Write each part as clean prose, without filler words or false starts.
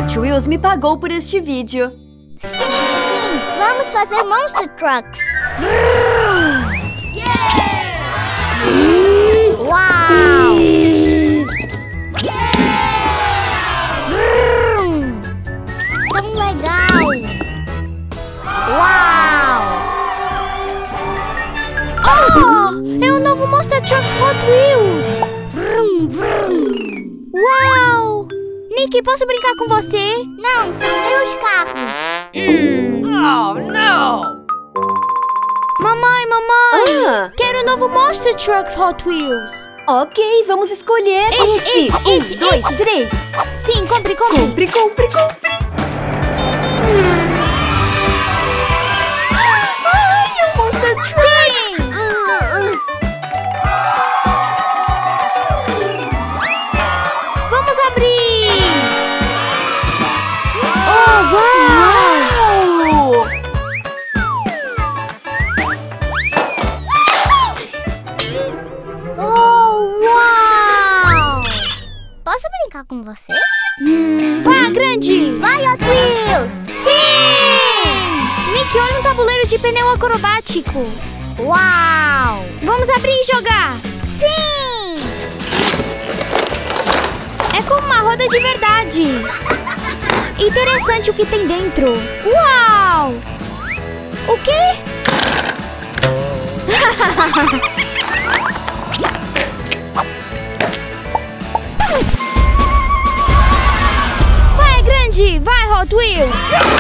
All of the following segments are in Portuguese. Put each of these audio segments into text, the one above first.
Hot Wheels me pagou por este vídeo. Sim! Vamos fazer Monster Trucks! Uau! Tão legal! Uau! Oh! É o novo Monster Trucks Hot Wheels! Uau! Niki, posso brincar com você? Não, são meus carros. Oh, não! Mamãe! Quero o novo Monster Trucks Hot Wheels. Ok, vamos escolher esse. 1, 2, 3. Sim, compre. Ai, é um Monster Truck. Sim! Vamos abrir! Oh, uau! Oh, uau! Posso brincar com você? Vai, grande! Vai, Hot Wheels! Sim! Niki, olha um tabuleiro de pneu acrobático. Uau! Vamos abrir e jogar! Sim! É como uma roda de verdade. Interessante o que tem dentro. Uau! O quê? Vai, grande! Vai, Hot Wheels!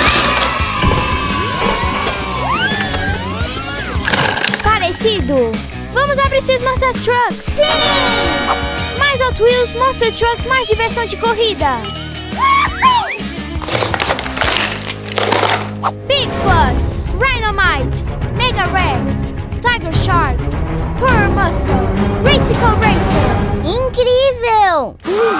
Parecido! Vamos abrir seus Monster Trucks! Sim! Mais Hot Wheels, Monster Trucks, mais diversão de corrida! Bigfoot, Rhinomite, Mega Rex, Tiger Shark, Pearl Muscle, Reticle Racer. Incrível!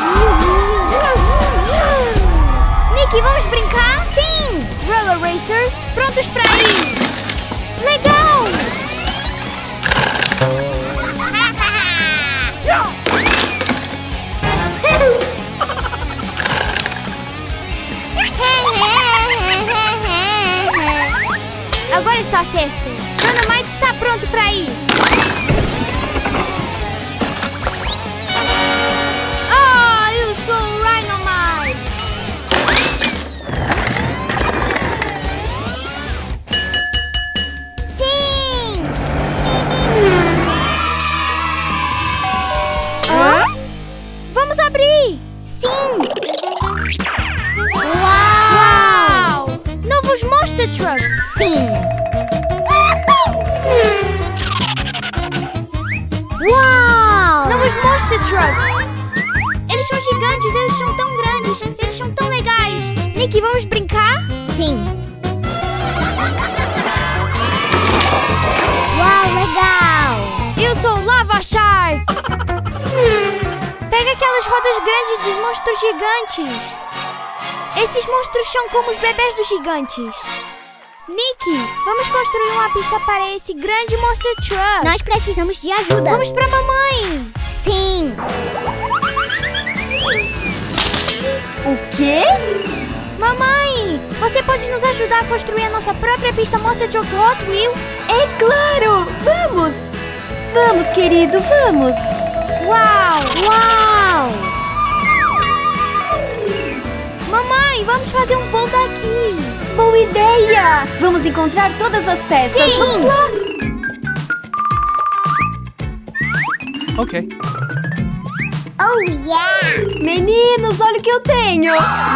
Niki, vamos brincar? Sim! Roller Racers, prontos pra ir! Legal! Agora está certo. Dynamite está pronto para ir. Ah, eu sou o Rhinomite. Sim! Vamos abrir. Sim! Uau! Novos Monster Trucks. Sim! Uau! Novos Monster Trucks! Eles são gigantes, eles são tão grandes, eles são tão legais! Niki, vamos brincar? Sim! Uau, legal! Eu sou o Lava Shark! Pega aquelas rodas grandes dos monstros gigantes! Esses monstros são como os bebês dos gigantes! Niki, vamos construir uma pista para esse grande Monster Truck. Nós precisamos de ajuda. Vamos pra mamãe. Sim. O quê? Mamãe, você pode nos ajudar a construir a nossa própria pista Monster Trucks Hot Wheels? É claro! Vamos! Vamos, querido, vamos! Uau! Uau! Mamãe, vamos fazer um voo daqui. Boa ideia! Vamos encontrar todas as peças. Sim! Vamos lá! Ok. Oh, yeah! Meninos, olha o que eu tenho!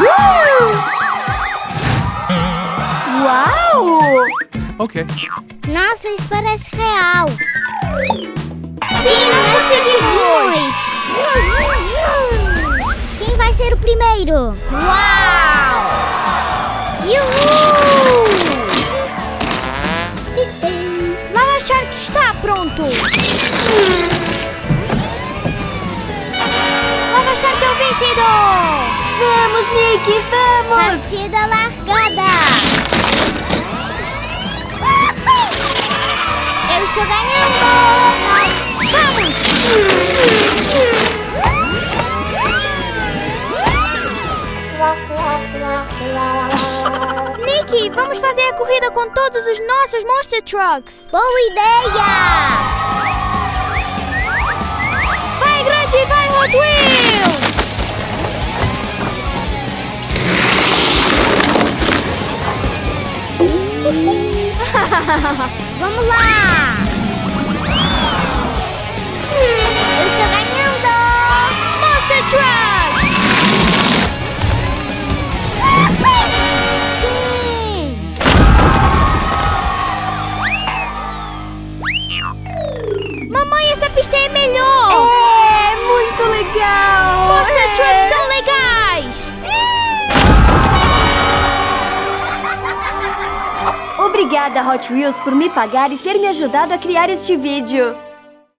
Uau! Ok. Nossa, isso parece real. Sim, nós conseguimos! Quem vai ser o primeiro? Uau! Yuhu! Lava Shark está pronto! Lava Shark é o vencedor! Vamos, Niki, vamos! Partida largada! Eu estou ganhando! Vamos! Niki, vamos fazer a corrida com todos os nossos Monster Trucks. Boa ideia! Vai, grande, vai, Hot Wheels! Vamos lá! Eu estou ganhando! Monster Truck! Sim! Mamãe, essa pista é melhor! É, muito legal! Monster Trucks são legais! Obrigada, Hot Wheels, por me pagar e ter me ajudado a criar este vídeo.